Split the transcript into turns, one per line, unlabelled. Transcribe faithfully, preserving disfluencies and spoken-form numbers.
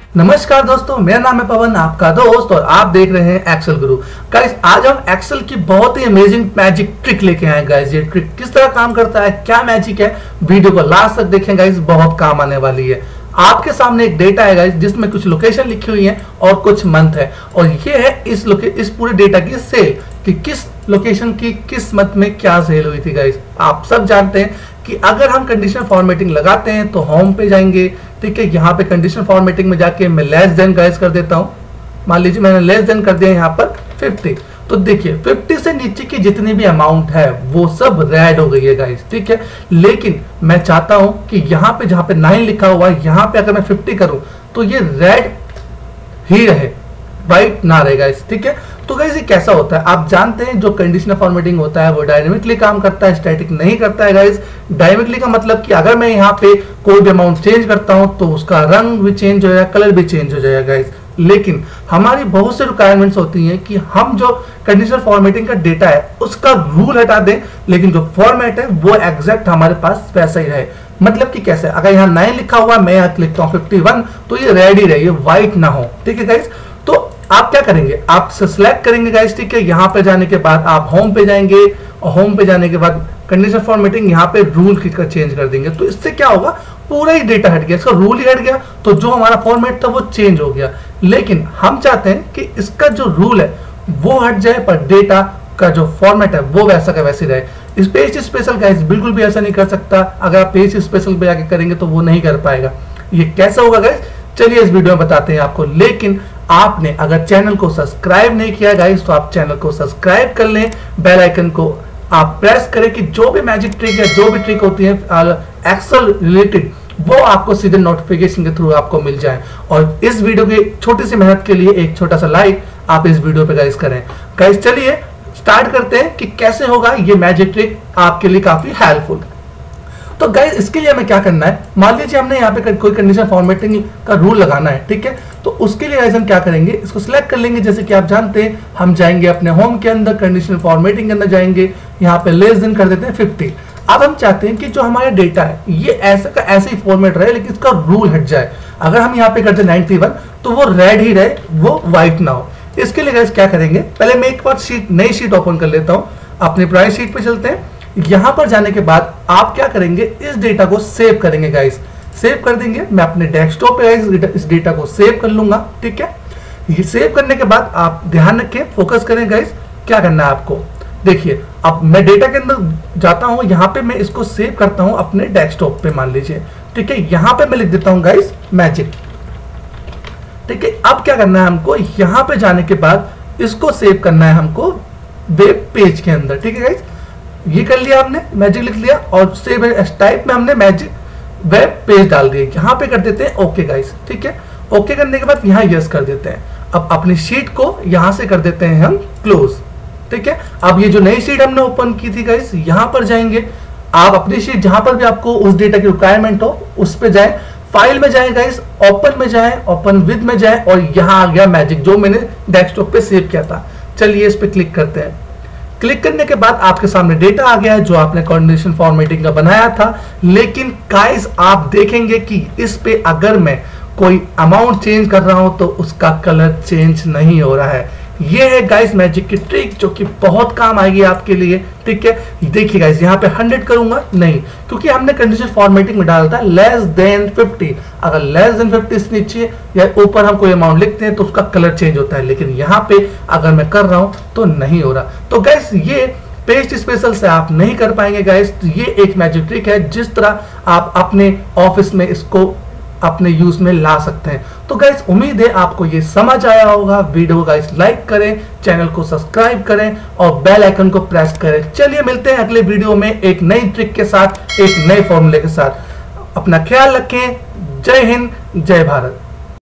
नमस्कार दोस्तों, मेरा नाम है पवन, आपका दोस्त, और आप देख रहे हैं एक्सेल गुरु। गाइस, आज हम एक्सेल की बहुत ही अमेजिंग मैजिक ट्रिक लेके आए। गाइस, ये ट्रिक किस तरह काम करता है, क्या मैजिक है, वीडियो को लास्ट तक देखें। गाइस, बहुत काम आने वाली है। आपके सामने एक डेटा है गाइस, जिसमें कुछ लोकेशन लिखी हुई है और कुछ मंथ है, और ये है इस लोके इस पूरे डेटा की सेल कि किस लोकेशन की किस मंथ में क्या सेल हुई थी। गाइस, आप सब जानते हैं कि अगर हम कंडीशन फॉर्मेटिंग लगाते हैं तो होम पे जाएंगे। ठीक है, यहाँ पे कंडीशन फॉर्मेटिंग में जाके मैं लेस देन गाइस कर देता हूँ। मान लीजिए मैंने लेस देन कर दिया यहाँ पर फिफ्टी, तो देखिए फिफ्टी से नीचे की जितनी भी अमाउंट है वो सब रेड हो गई है गाइस। ठीक है, लेकिन मैं चाहता हूं कि यहाँ पे जहाँ पे नाइन लिखा हुआ है, यहाँ पे अगर मैं फिफ्टी करूं तो ये रेड ही रहे, व्हाइट ना रहे गाइस। ठीक है, तो गाइस ये कैसा होता है आप जानते हैं, जो कंडीशनल फॉर्मेटिंग होता है वो डायनेमिकली काम करता है, स्टैटिक नहीं करता है गाइस। डायनेमिकली का मतलब कि अगर मैं यहाँ पे कोई भी अमाउंट चेंज करता हूं तो उसका रंग भी चेंज हो जाएगा, कलर भी चेंज हो जाएगा गाइस। लेकिन हमारी बहुत से रिक्वायरमेंट्स होती हैं कि हम जो कंडीशनल फॉर्मेटिंग का डेटा है उसका रूल हटा दें, लेकिन जो फॉर्मेट है वो एग्जैक्ट हमारे पास वैसा ही रहे। मतलब कि कैसे, अगर यहाँ नाइन लिखा हुआ मैं यहाँ लिखता हूँ फिफ्टी वन, तो ये रेड ही रहे, ये व्हाइट ना हो। ठीक है गाइस, तो आप क्या करेंगे, आप सिलेक्ट करेंगे गाइस। ठीक है, यहाँ पे जाने के बाद आप होम पे जाएंगे, और होम पे जाने के बाद कंडीशन फॉर्मेटिंग यहाँ पे रूल की चेंज कर देंगे। तो इससे क्या होगा, पूरा ही डेटा हट गया, इसका रूल ही हट गया, तो जो हमारा फॉर्मेट था वो चेंज हो गया। लेकिन हम चाहते हैं कि इसका जो रूल है वो हट जाए, पर डेटा का जो फॉर्मेट है वो वैसा का वैसे रहे। इस पेज स्पेशल गाइस बिल्कुल भी ऐसा नहीं कर सकता। अगर आप पेज स्पेशल पे जाके करेंगे तो वो नहीं कर पाएगा। ये कैसा होगा गाइस, चलिए इस वीडियो में बताते हैं आपको। लेकिन आपने अगर चैनल को सब्सक्राइब नहीं किया गाइस तो आप चैनल को सब्सक्राइब कर लें, बेल आइकन को आप प्रेस करें कि जो भी मैजिक ट्रिक है, जो भी ट्रिक होती है एक्सेल रिलेटेड, वो आपको सीधे नोटिफिकेशन के थ्रू आपको मिल जाए। और इस वीडियो की छोटी सी मेहनत के लिए एक छोटा सा लाइक आप इस वीडियो पे गाइस करें। गाइस चलिए स्टार्ट करते हैं कि कैसे होगा ये मैजिक ट्रिक आपके लिए काफी हेल्पफुल। तो गाइस इसके लिए हमें क्या करना है, मान लीजिए हमने यहाँ पे कोई कंडीशन फॉर्मेटिंग का रूल लगाना है। ठीक है, तो उसके लिए गाइस हम क्या करेंगे, इसको सिलेक्ट कर लेंगे। जैसे कि आप जानते हैं, हम जाएंगे अपने होम के अंदर, कंडीशन फॉर्मेटिंग के अंदर जाएंगे, यहाँ पे लेस देन कर देते हैं फिफ्टी। अब हम चाहते हैं कि जो हमारा डेटा है ये ऐसा का ऐसे ही फॉर्मेट रहे, लेकिन इसका रूल हट जाए। अगर हम यहाँ पे करते नाइन्टी वन तो वो रेड ही रहे, वो व्हाइट ना हो। इसके लिए गाइस क्या करेंगे, पहले मैं एक बार शीट नई शीट ओपन कर लेता हूँ। अपनी प्राइस शीट पे चलते हैं। यहाँ पर जाने के बाद आप क्या करेंगे, इस डेटा को सेव करेंगे गाइस, सेव कर देंगे। मैं अपने डेस्कटॉप पे गाइस इस डेटा को सेव कर लूंगा। ठीक है, ये सेव करने के बाद आप ध्यान रखें, फोकस करें गाइस। क्या करना है आपको, देखिए अब मैं डेटा के अंदर जाता हूं, यहाँ पे मैं इसको सेव करता हूं अपने डेस्कटॉप पे मान लीजिए। ठीक है, यहाँ पे मैं लिख देता हूं गाइस मैजिक। ठीक है, अब क्या करना है हमको, यहाँ पे जाने के बाद इसको सेव करना है हमको वेब पेज के अंदर। ठीक है गाइस, ये कर लिया आपने, मैजिक लिख लिया, और सेव एज टाइप में हमने मैजिक वेब पेज डाल दिया। यहाँ पे कर देते हैं ओके गाइस। ठीक है, ओके करने के बाद यहाँ यस कर देते हैं। अब अपनी शीट को यहाँ से कर देते हैं हम क्लोज। ठीक है, अब ये जो नई शीट हमने ओपन की थी गाइस, यहाँ पर जाएंगे आप, अपनी शीट जहां पर भी आपको उस डेटा की रिक्वायरमेंट हो उस पे जाएं, फाइल में जाएं गाइस, ओपन में जाएं, ओपन विद में जाएं, और यहाँ आ गया मैजिक जो मैंने डेस्कटॉप पे सेव किया था। चलिए इस पे क्लिक करते हैं। क्लिक करने के बाद आपके सामने डेटा आ गया है जो आपने कंडीशन फॉर्मेटिंग का बनाया था। लेकिन गाइस आप देखेंगे कि इस पे अगर मैं कोई अमाउंट चेंज कर रहा हूं तो उसका कलर चेंज नहीं हो रहा है। ये है गाइस मैजिक की ट्रिक जो कि बहुत काम आएगी आपके लिए। ठीक है, देखिए गाइस यहाँ पे हंड्रेड करूंगा नहीं, क्योंकि हमने कंडीशन फॉर्मेटिंग में डाला था लेस देन फिफ्टी। अगर लेस देन फिफ्टी से नीचे या ऊपर हम कोई अमाउंट लिखते हैं तो उसका कलर चेंज होता है, लेकिन यहाँ पे अगर मैं कर रहा हूं तो नहीं हो रहा। तो गाइस ये पेज स्पेशल से आप नहीं कर पाएंगे गाइस। तो ये एक मैजिक ट्रिक है, जिस तरह आप अपने ऑफिस में इसको अपने यूज में ला सकते हैं। तो गाइस उम्मीद है आपको ये समझ आया होगा। वीडियो गाइस लाइक करें, चैनल को सब्सक्राइब करें और बेल आइकन को प्रेस करें। चलिए मिलते हैं अगले वीडियो में एक नई ट्रिक के साथ, एक नए फॉर्मूले के साथ। अपना ख्याल रखें। जय हिंद, जय भारत।